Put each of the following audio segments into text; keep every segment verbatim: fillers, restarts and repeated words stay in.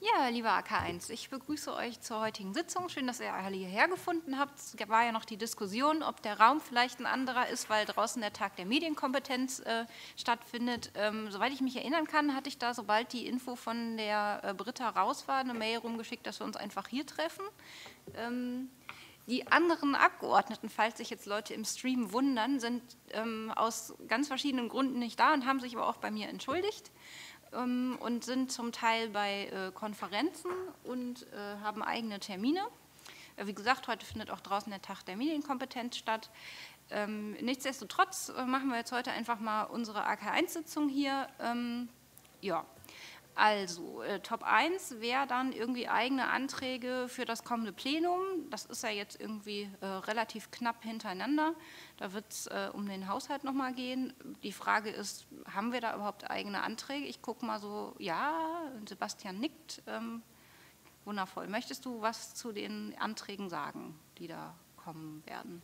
Ja, lieber A K eins, ich begrüße euch zur heutigen Sitzung. Schön, dass ihr alle hierher gefunden habt. Es war ja noch die Diskussion, ob der Raum vielleicht ein anderer ist, weil draußen der Tag der Medienkompetenz äh, stattfindet. Ähm, soweit ich mich erinnern kann, hatte ich da, sobald die Info von der äh, Britta raus war, eine Mail rumgeschickt, dass wir uns einfach hier treffen. Ähm, Die anderen Abgeordneten, falls sich jetzt Leute im Stream wundern, sind ähm, aus ganz verschiedenen Gründen nicht da und haben sich aber auch bei mir entschuldigt ähm, und sind zum Teil bei äh, Konferenzen und äh, haben eigene Termine. Äh, wie gesagt, heute findet auch draußen der Tag der Medienkompetenz statt. Ähm, nichtsdestotrotz äh, machen wir jetzt heute einfach mal unsere A K eins Sitzung hier. Ähm, ja. Also, äh, Top eins wäre dann irgendwie eigene Anträge für das kommende Plenum. Das ist ja jetzt irgendwie äh, relativ knapp hintereinander. Da wird es äh, um den Haushalt nochmal gehen. Die Frage ist, haben wir da überhaupt eigene Anträge? Ich gucke mal so, ja, Sebastian nickt. Ähm, wundervoll. Möchtest du was zu den Anträgen sagen, die da kommen werden?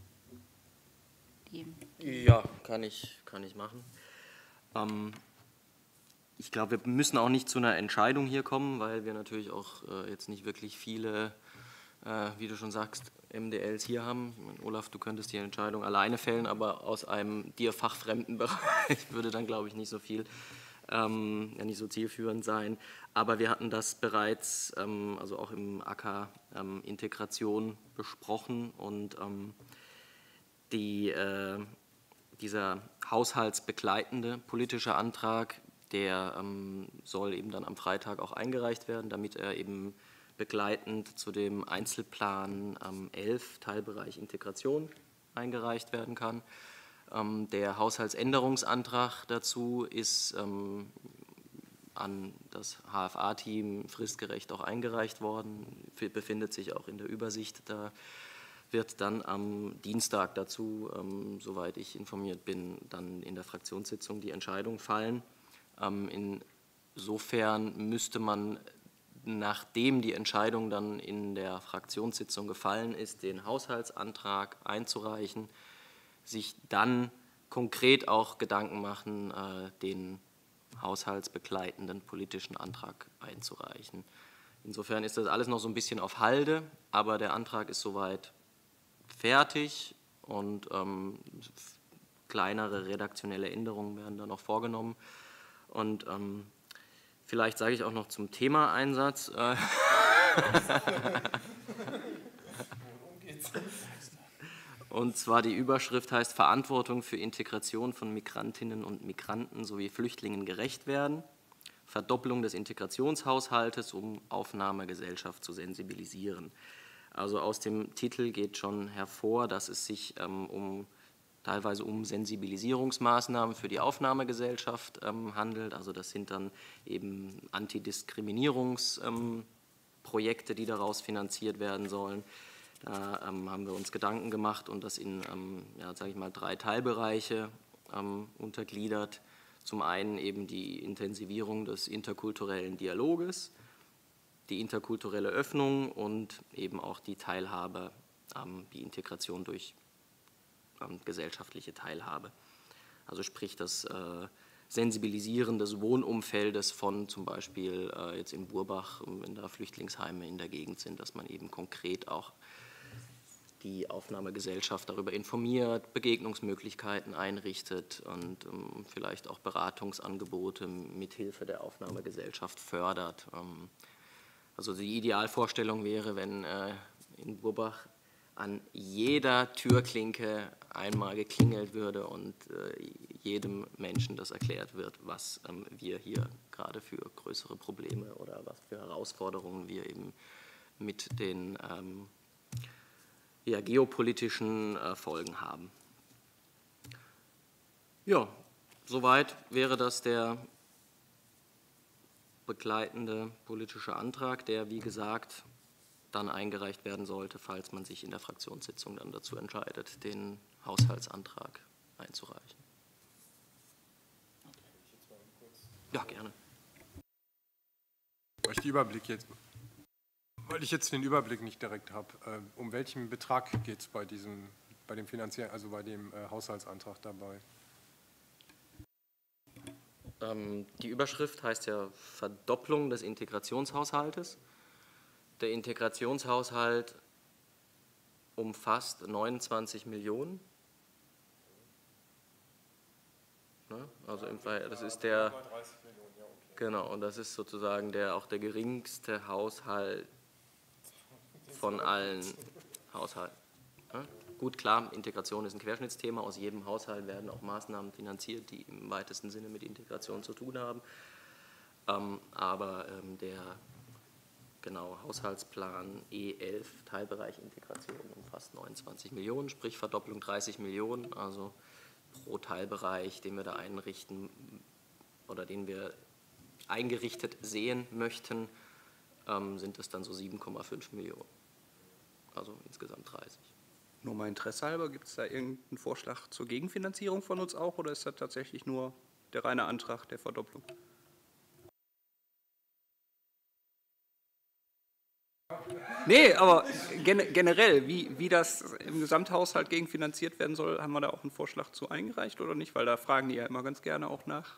Die, die ja, kann ich, kann ich machen. Ähm, Ich glaube, wir müssen auch nicht zu einer Entscheidung hier kommen, weil wir natürlich auch äh, jetzt nicht wirklich viele, äh, wie du schon sagst, M D Ls hier haben. Ich meine, Olaf, du könntest die Entscheidung alleine fällen, aber aus einem dir fachfremden Bereich würde dann, glaube ich, nicht so viel, ähm, ja, nicht so zielführend sein. Aber wir hatten das bereits, ähm, also auch im A K ähm, Integration besprochen und ähm, die, äh, dieser haushaltsbegleitende politische Antrag, der ähm, soll eben dann am Freitag auch eingereicht werden, damit er eben begleitend zu dem Einzelplan ähm, elf, Teilbereich Integration, eingereicht werden kann. Ähm, der Haushaltsänderungsantrag dazu ist ähm, an das H F A-Team fristgerecht auch eingereicht worden, befindet sich auch in der Übersicht. Da wird dann am Dienstag dazu, ähm, soweit ich informiert bin, dann in der Fraktionssitzung die Entscheidung fallen. Ähm, insofern müsste man, nachdem die Entscheidung dann in der Fraktionssitzung gefallen ist, den Haushaltsantrag einzureichen, sich dann konkret auch Gedanken machen, äh, den haushaltsbegleitenden politischen Antrag einzureichen. Insofern ist das alles noch so ein bisschen auf Halde, aber der Antrag ist soweit fertig und ähm, kleinere redaktionelle Änderungen werden da noch vorgenommen. Und ähm, vielleicht sage ich auch noch zum Thema Einsatz. Äh und zwar die Überschrift heißt Verantwortung für Integration von Migrantinnen und Migranten sowie Flüchtlingen gerecht werden. Verdopplung des Integrationshaushaltes, um Aufnahmegesellschaft zu sensibilisieren. Also aus dem Titel geht schon hervor, dass es sich ähm, um, teilweise um Sensibilisierungsmaßnahmen für die Aufnahmegesellschaft ähm, handelt. Also das sind dann eben Antidiskriminierungsprojekte, ähm, die daraus finanziert werden sollen. Da ähm, haben wir uns Gedanken gemacht und das in, ähm, ja, sage ich mal, drei Teilbereiche ähm, untergliedert. Zum einen eben die Intensivierung des interkulturellen Dialoges, die interkulturelle Öffnung und eben auch die Teilhabe, ähm, die Integration durch ähm, gesellschaftliche Teilhabe. Also sprich das äh, Sensibilisieren des Wohnumfeldes von zum Beispiel äh, jetzt in Burbach, wenn da Flüchtlingsheime in der Gegend sind, dass man eben konkret auch die Aufnahmegesellschaft darüber informiert, Begegnungsmöglichkeiten einrichtet und ähm, vielleicht auch Beratungsangebote mithilfe der Aufnahmegesellschaft fördert. Ähm, also die Idealvorstellung wäre, wenn äh, in Burbach an jeder Türklinke einmal geklingelt würde und äh, jedem Menschen das erklärt wird, was ähm, wir hier gerade für größere Probleme oder was für Herausforderungen wir eben mit den ähm, ja, geopolitischen äh, Folgen haben. Ja, soweit wäre das der begleitende politische Antrag, der, wie gesagt, dann eingereicht werden sollte, falls man sich in der Fraktionssitzung dann dazu entscheidet, den Haushaltsantrag einzureichen. Ja, gerne. Weil ich, die Überblick jetzt, weil ich jetzt den Überblick nicht direkt habe, äh, um welchen Betrag geht es bei diesem, bei dem finanziellen, also bei dem äh, Haushaltsantrag dabei? Ähm, die Überschrift heißt ja Verdopplung des Integrationshaushaltes. Der Integrationshaushalt umfasst neunundzwanzig Millionen. Ne? Also im Fall, das ist der, genau, und das ist sozusagen der, auch der geringste Haushalt von allen Haushalten. Ne? Gut, klar, Integration ist ein Querschnittsthema. Aus jedem Haushalt werden auch Maßnahmen finanziert, die im weitesten Sinne mit Integration zu tun haben. Ähm, aber ähm, der genau, Haushaltsplan E elf, Teilbereich Integration, umfasst neunundzwanzig Millionen, sprich Verdopplung dreißig Millionen. Also pro Teilbereich, den wir da einrichten oder den wir eingerichtet sehen möchten, ähm, sind es dann so sieben Komma fünf Millionen. Also insgesamt dreißig. Nur mal Interesse halber, gibt es da irgendeinen Vorschlag zur Gegenfinanzierung von uns auch oder ist das tatsächlich nur der reine Antrag der Verdopplung? Nee, aber gen generell, wie, wie das im Gesamthaushalt gegenfinanziert werden soll, haben wir da auch einen Vorschlag zu eingereicht oder nicht? Weil da fragen die ja immer ganz gerne auch nach.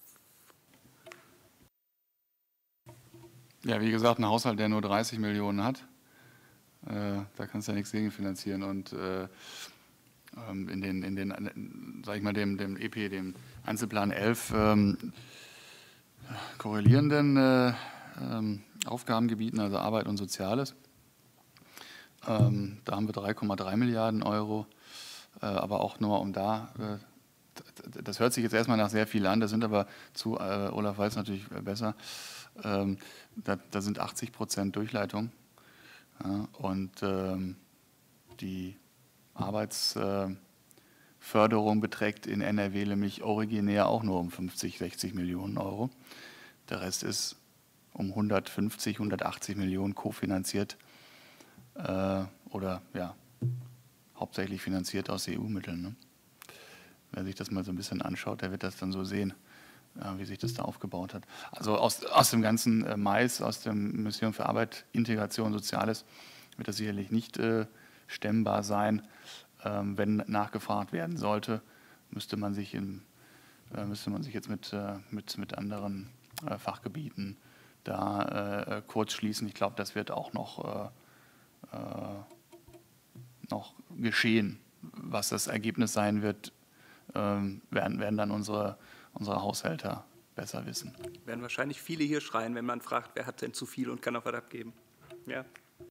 Ja, wie gesagt, ein Haushalt, der nur dreißig Millionen hat, äh, da kannst du ja nichts gegenfinanzieren. Und äh, in den, in den, sag ich mal, dem, dem E P, dem Einzelplan elf, ähm, korrelierenden äh, ähm, Aufgabengebieten, also Arbeit und Soziales, ähm, da haben wir drei Komma drei Milliarden Euro, äh, aber auch nur um da, äh, das hört sich jetzt erstmal nach sehr viel an, das sind aber zu, äh, Olaf weiß natürlich besser, ähm, da, da sind achtzig Prozent Durchleitung, ja, und ähm, die Arbeitsförderung beträgt in N R W nämlich originär auch nur um fünfzig, sechzig Millionen Euro. Der Rest ist um hundertfünfzig, hundertachtzig Millionen kofinanziert äh, oder ja, hauptsächlich finanziert aus E U-Mitteln. Ne? Wer sich das mal so ein bisschen anschaut, der wird das dann so sehen, äh, wie sich das da aufgebaut hat. Also aus, aus dem ganzen äh, Mais, aus der Mission für Arbeit, Integration, Soziales, wird das sicherlich nicht äh, stemmbar sein. Ähm, wenn nachgefragt werden sollte, müsste man sich, in, äh, müsste man sich jetzt mit, äh, mit, mit anderen äh, Fachgebieten da äh, kurz schließen. Ich glaube, das wird auch noch, äh, äh, noch geschehen. Was das Ergebnis sein wird, äh, werden, werden dann unsere, unsere Haushälter besser wissen. Werden wahrscheinlich viele hier schreien, wenn man fragt, wer hat denn zu viel und kann auch was abgeben. Ja.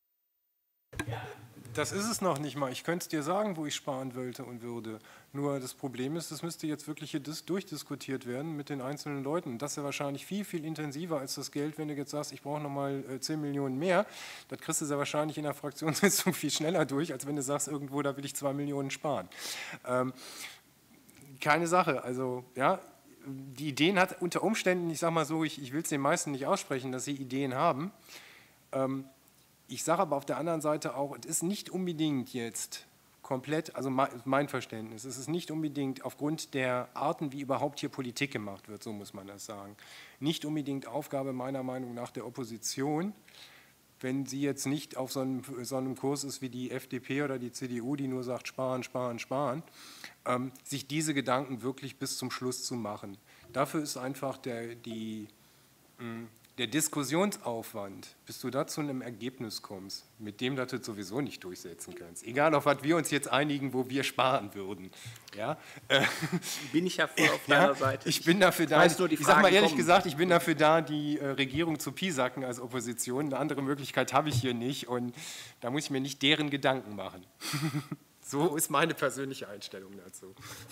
Das ist es noch nicht mal. Ich könnte es dir sagen, wo ich sparen wollte und würde. Nur das Problem ist, es müsste jetzt wirklich hier durchdiskutiert werden mit den einzelnen Leuten. Das ist ja wahrscheinlich viel, viel intensiver als das Geld, wenn du jetzt sagst, ich brauche nochmal zehn Millionen mehr. Das kriegst du ja wahrscheinlich in der Fraktionssitzung viel schneller durch, als wenn du sagst, irgendwo, da will ich zwei Millionen sparen. Ähm, keine Sache. Also, ja, die Ideen hat unter Umständen, ich sage mal so, ich, ich will es den meisten nicht aussprechen, dass sie Ideen haben. Ähm, Ich sage aber auf der anderen Seite auch, es ist nicht unbedingt jetzt komplett, also mein Verständnis, es ist nicht unbedingt aufgrund der Arten, wie überhaupt hier Politik gemacht wird, so muss man das sagen, nicht unbedingt Aufgabe meiner Meinung nach der Opposition, wenn sie jetzt nicht auf so einem, so einem Kurs ist wie die F D P oder die C D U, die nur sagt, sparen, sparen, sparen, ähm, sich diese Gedanken wirklich bis zum Schluss zu machen. Dafür ist einfach der, die... Mh, Der Diskussionsaufwand, bis du da zu einem Ergebnis kommst, mit dem du das sowieso nicht durchsetzen kannst. Egal, auf was wir uns jetzt einigen, wo wir sparen würden. Ja? Bin ich ja voll auf deiner ja, Seite. Ich bin dafür da, ich, nur die ich sage mal ehrlich kommen. gesagt, ich bin dafür da, die äh, Regierung zu piesacken als Opposition. Eine andere Möglichkeit habe ich hier nicht und da muss ich mir nicht deren Gedanken machen. So ist meine persönliche Einstellung dazu.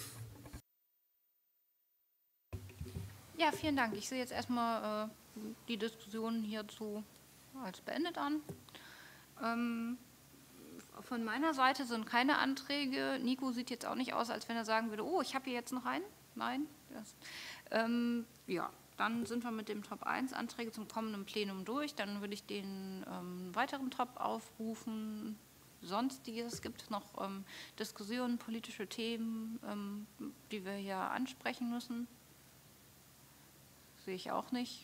Ja, vielen Dank. Ich sehe jetzt erstmal äh, die Diskussion hierzu als beendet an. Ähm, von meiner Seite sind keine Anträge. Nico sieht jetzt auch nicht aus, als wenn er sagen würde, oh, ich habe hier jetzt noch einen. Nein. Das, ähm, ja, dann sind wir mit dem Top eins Anträge zum kommenden Plenum durch. Dann würde ich den ähm, weiteren Top aufrufen. Sonstiges, gibt es noch ähm, Diskussionen, politische Themen, ähm, die wir hier ansprechen müssen? Sehe ich auch nicht.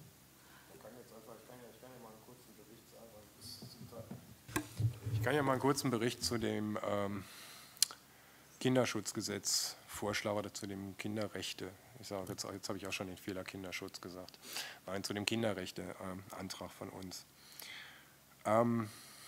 Ich kann ja mal einen kurzen Bericht zu dem ähm, Kinderschutzgesetz vorschlagen oder zu dem Kinderrechte. ich sage jetzt, jetzt habe ich auch schon den Fehler Kinderschutz gesagt. Nein, zu dem Kinderrechte-Antrag von uns. Ähm,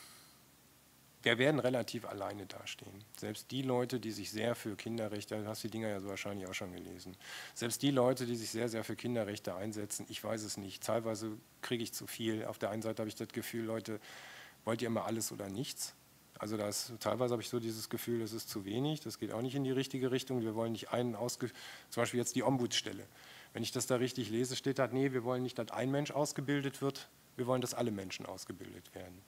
wir werden relativ alleine dastehen. Selbst die Leute, die sich sehr für Kinderrechte, du hast die Dinger ja so wahrscheinlich auch schon gelesen, selbst die Leute, die sich sehr, sehr für Kinderrechte einsetzen, ich weiß es nicht, teilweise kriege ich zu viel. Auf der einen Seite habe ich das Gefühl, Leute, wollt ihr immer alles oder nichts? Also das, teilweise habe ich so dieses Gefühl, das ist zu wenig, das geht auch nicht in die richtige Richtung. Wir wollen nicht einen ausge... Zum Beispiel jetzt die Ombudsstelle. Wenn ich das da richtig lese, steht da, nee, wir wollen nicht, dass ein Mensch ausgebildet wird, wir wollen, dass alle Menschen ausgebildet werden.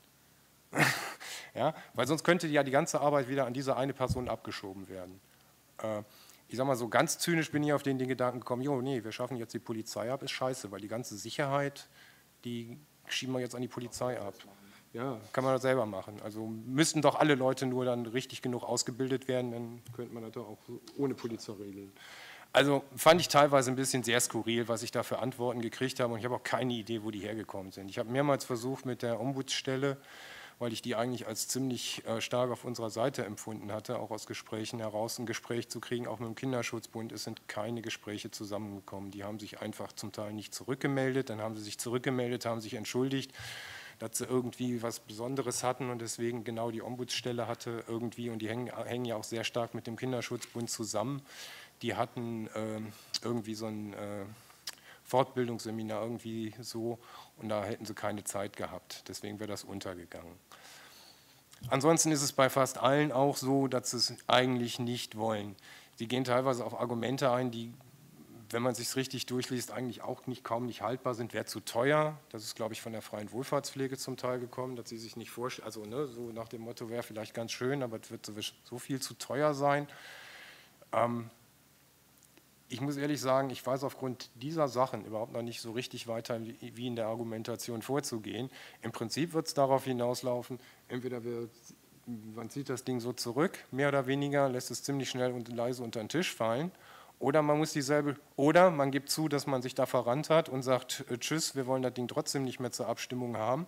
Ja, weil sonst könnte ja die ganze Arbeit wieder an diese eine Person abgeschoben werden. Äh, ich sage mal so, ganz zynisch bin ich auf den, den Gedanken gekommen, jo, nee, wir schaffen jetzt die Polizei ab, ist scheiße, weil die ganze Sicherheit, die schieben wir jetzt an die Polizei ab. Ja, kann man das selber machen. Also müssten doch alle Leute nur dann richtig genug ausgebildet werden, dann könnte man das doch auch ohne Polizei regeln. Also fand ich teilweise ein bisschen sehr skurril, was ich da für Antworten gekriegt habe und ich habe auch keine Idee, wo die hergekommen sind. Ich habe mehrmals versucht mit der Ombudsstelle, weil ich die eigentlich als ziemlich äh, stark auf unserer Seite empfunden hatte, auch aus Gesprächen heraus ein Gespräch zu kriegen, auch mit dem Kinderschutzbund. Es sind keine Gespräche zusammengekommen. Die haben sich einfach zum Teil nicht zurückgemeldet, dann haben sie sich zurückgemeldet, haben sich entschuldigt, dass sie irgendwie was Besonderes hatten und deswegen genau die Ombudsstelle hatte irgendwie, und die hängen, hängen ja auch sehr stark mit dem Kinderschutzbund zusammen, die hatten äh, irgendwie so ein äh, Fortbildungsseminar irgendwie so und da hätten sie keine Zeit gehabt, deswegen wäre das untergegangen. Ansonsten ist es bei fast allen auch so, dass sie es eigentlich nicht wollen. Sie gehen teilweise auf Argumente ein, die, wenn man sich es richtig durchliest, eigentlich auch nicht, kaum nicht haltbar sind. Wäre zu teuer, das ist, glaube ich, von der freien Wohlfahrtspflege zum Teil gekommen, dass sie sich nicht vorstellen, also ne, so nach dem Motto, wäre vielleicht ganz schön, aber es wird so viel zu teuer sein. Ähm, ich muss ehrlich sagen, ich weiß aufgrund dieser Sachen überhaupt noch nicht so richtig weiter, wie in der Argumentation vorzugehen. Im Prinzip wird es darauf hinauslaufen, entweder wir, man zieht das Ding so zurück, mehr oder weniger, lässt es ziemlich schnell und leise unter den Tisch fallen, oder man muss dieselbe, oder man gibt zu, dass man sich da verrannt hat und sagt, äh, tschüss, wir wollen das Ding trotzdem nicht mehr zur Abstimmung haben.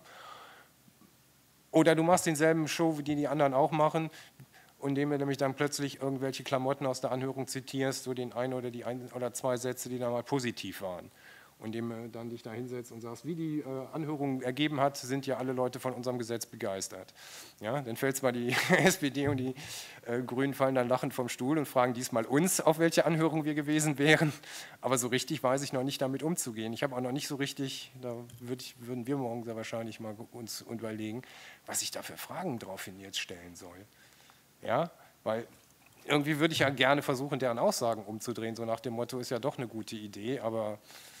Oder du machst denselben Show, wie die die anderen auch machen, indem du nämlich dann plötzlich irgendwelche Klamotten aus der Anhörung zitierst, so den einen oder die ein oder zwei Sätze, die da mal positiv waren. Und indem du dann dich da hinsetzt und sagst, wie die äh, Anhörung ergeben hat, sind ja alle Leute von unserem Gesetz begeistert. Ja, dann fällt zwar die S P D und die äh, Grünen fallen dann lachend vom Stuhl und fragen diesmal uns, auf welche Anhörung wir gewesen wären, aber so richtig weiß ich noch nicht, damit umzugehen. Ich habe auch noch nicht so richtig, da würd ich, würden wir morgen sehr wahrscheinlich mal uns überlegen, was ich da für Fragen draufhin jetzt stellen soll. Ja, weil irgendwie würde ich ja gerne versuchen, deren Aussagen umzudrehen, so nach dem Motto, ist ja doch eine gute Idee, aber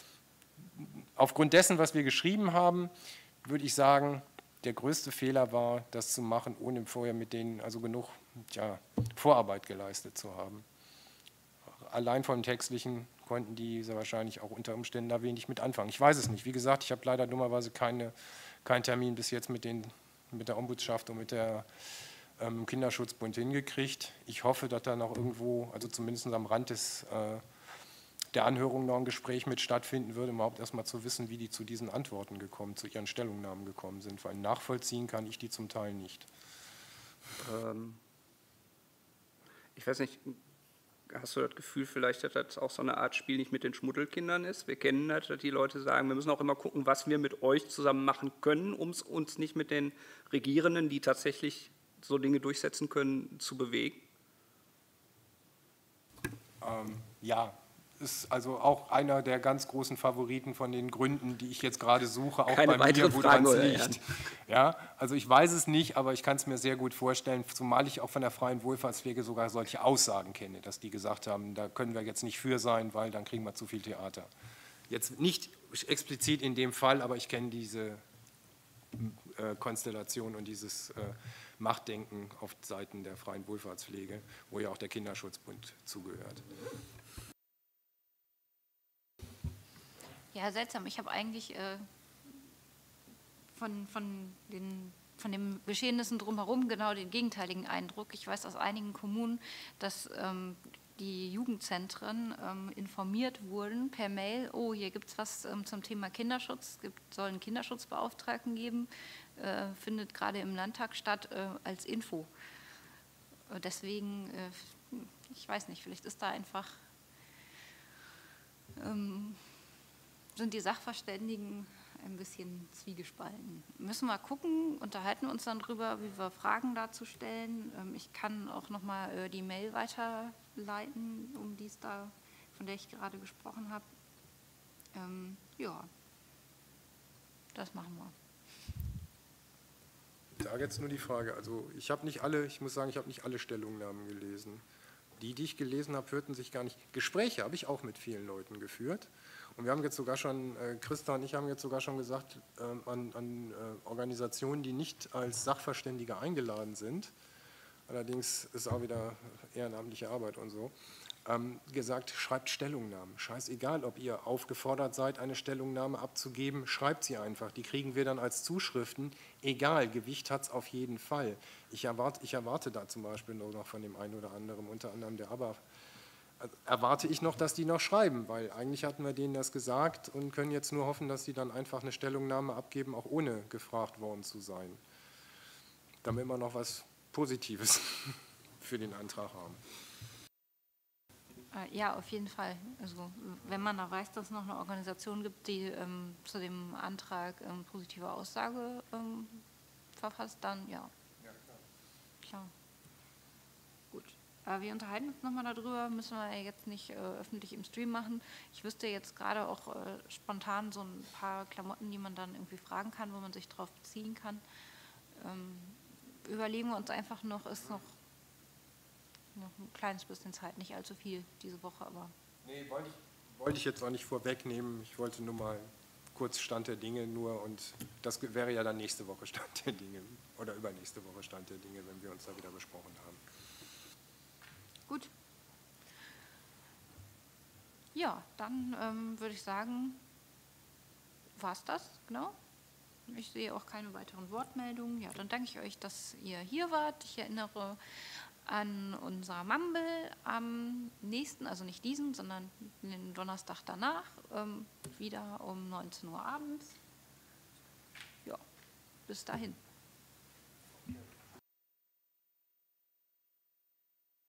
aufgrund dessen, was wir geschrieben haben, würde ich sagen, der größte Fehler war, das zu machen, ohne vorher mit denen also genug tja, Vorarbeit geleistet zu haben. Allein vom Textlichen konnten die sehr wahrscheinlich auch unter Umständen da wenig mit anfangen. Ich weiß es nicht. Wie gesagt, ich habe leider dummerweise keine, keinen Termin bis jetzt mit, den, mit der Ombudschaft und mit der im Kinderschutzbund hingekriegt. Ich hoffe, dass da noch irgendwo, also zumindest am Rand des, äh, der Anhörung noch ein Gespräch mit stattfinden würde, um überhaupt erstmal zu wissen, wie die zu diesen Antworten gekommen, zu ihren Stellungnahmen gekommen sind, weil nachvollziehen kann ich die zum Teil nicht. Ähm, ich weiß nicht, hast du das Gefühl vielleicht, dass das auch so eine Art Spiel nicht mit den Schmuddelkindern ist? Wir kennen das, dass die Leute sagen, wir müssen auch immer gucken, was wir mit euch zusammen machen können, um es uns nicht mit den Regierenden, die tatsächlich so Dinge durchsetzen können, zu bewegen? Ähm, ja, ist also auch einer der ganz großen Favoriten von den Gründen, die ich jetzt gerade suche, auch Keine bei mir, woran es liegt. Ja. Ja, also ich weiß es nicht, aber ich kann es mir sehr gut vorstellen, zumal ich auch von der freien Wohlfahrtspflege sogar solche Aussagen kenne, dass die gesagt haben, da können wir jetzt nicht für sein, weil dann kriegen wir zu viel Theater. Jetzt nicht explizit in dem Fall, aber ich kenne diese äh, Konstellation und dieses äh, Machtdenken auf Seiten der freien Wohlfahrtspflege, wo ja auch der Kinderschutzbund zugehört. Ja, seltsam. Ich habe eigentlich äh, von, von, den, von den Geschehnissen drumherum genau den gegenteiligen Eindruck. Ich weiß aus einigen Kommunen, dass ähm, die Jugendzentren ähm, informiert wurden per Mail, oh, hier gibt es was ähm, zum Thema Kinderschutz, es soll einen Kinderschutzbeauftragten geben, äh, findet gerade im Landtag statt, äh, als Info. Äh, deswegen, äh, ich weiß nicht, vielleicht ist da einfach ähm, sind die Sachverständigen ein bisschen zwiegespalten. Müssen wir gucken, unterhalten wir uns dann drüber, wie wir Fragen dazu stellen. Ähm, ich kann auch nochmal äh, die Mail weiterleiten, um die es da, von der ich gerade gesprochen habe. Ähm, ja, das machen wir. Da jetzt nur die Frage, also ich habe nicht alle, ich muss sagen, ich habe nicht alle Stellungnahmen gelesen. Die, die ich gelesen habe, hörten sich gar nicht, Gespräche habe ich auch mit vielen Leuten geführt und wir haben jetzt sogar schon, äh, Christa und ich haben jetzt sogar schon gesagt, äh, an, an äh, Organisationen, die nicht als Sachverständige eingeladen sind, allerdings ist auch wieder ehrenamtliche Arbeit und so, Ähm, gesagt, schreibt Stellungnahmen. Scheißegal, ob ihr aufgefordert seid, eine Stellungnahme abzugeben, schreibt sie einfach. Die kriegen wir dann als Zuschriften. Egal, Gewicht hat es auf jeden Fall. Ich erwarte, ich erwarte da zum Beispiel noch von dem einen oder anderen, unter anderem der A B A, also erwarte ich noch, dass die noch schreiben, weil eigentlich hatten wir denen das gesagt und können jetzt nur hoffen, dass sie dann einfach eine Stellungnahme abgeben, auch ohne gefragt worden zu sein. Damit wir noch was Positives für den Antrag haben. Ja, auf jeden Fall. Also wenn man da weiß, dass es noch eine Organisation gibt, die ähm, zu dem Antrag ähm, positive Aussage ähm, verfasst, dann ja. Ja, klar. Klar. Gut. Aber wir unterhalten uns nochmal darüber, müssen wir jetzt nicht äh, öffentlich im Stream machen. Ich wüsste jetzt gerade auch äh, spontan so ein paar Klamotten, die man dann irgendwie fragen kann, wo man sich drauf beziehen kann. Ähm, überlegen wir uns einfach noch, ist noch noch ein kleines bisschen Zeit, nicht allzu viel diese Woche, aber... Nee, wollte ich, wollte ich jetzt auch nicht vorwegnehmen. Ich wollte nur mal kurz Stand der Dinge nur und das wäre ja dann nächste Woche Stand der Dinge oder übernächste Woche Stand der Dinge, wenn wir uns da wieder besprochen haben. Gut. Ja, dann ähm, würde ich sagen, war es das, genau. Ich sehe auch keine weiteren Wortmeldungen. Ja, dann danke ich euch, dass ihr hier wart. Ich erinnere an unser Mumble am nächsten, also nicht diesen, sondern den Donnerstag danach, ähm, wieder um neunzehn Uhr abends. Ja, bis dahin.